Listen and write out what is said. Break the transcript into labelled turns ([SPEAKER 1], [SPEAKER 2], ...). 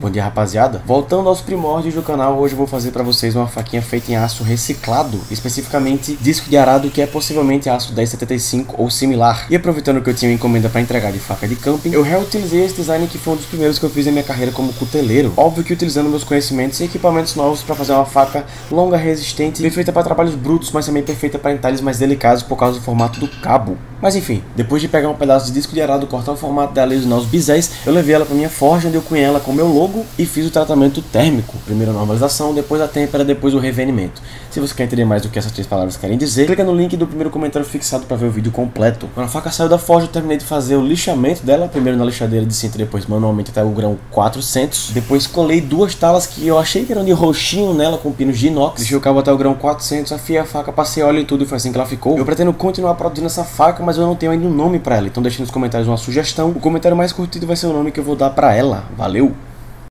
[SPEAKER 1] Bom dia, rapaziada. Voltando aos primórdios do canal, hoje eu vou fazer pra vocês uma faquinha feita em aço reciclado, especificamente disco de arado, que é possivelmente aço 1075 ou similar. E aproveitando que eu tinha uma encomenda pra entregar de faca de camping, eu reutilizei esse design que foi um dos primeiros que eu fiz em minha carreira como cuteleiro. Óbvio que utilizando meus conhecimentos e equipamentos novos pra fazer uma faca longa, resistente, perfeita para trabalhos brutos, mas também perfeita para entalhes mais delicados por causa do formato do cabo. Mas enfim, depois de pegar um pedaço de disco de arado, cortar o formato dela e usar os bisés, eu levei ela pra minha forja, onde eu cunhei ela com meu logo e fiz o tratamento térmico. Primeiro a normalização, depois a têmpera, depois o revenimento. Se você quer entender mais do que essas três palavras querem dizer, clica no link do primeiro comentário fixado para ver o vídeo completo. Quando a faca saiu da forja, eu terminei de fazer o lixamento dela, primeiro na lixadeira de cinta, depois manualmente até o grão 400. Depois colei duas talas que eu achei que eram de roxinho nela, com pinos de inox. Deixei o cabo até o grão 400, afiei a faca, passei óleo e tudo, e foi assim que ela ficou. Eu pretendo continuar produzindo essa faca, mas eu não tenho ainda um nome para ela, então deixe nos comentários uma sugestão. O comentário mais curtido vai ser o nome que eu vou dar para ela. Valeu!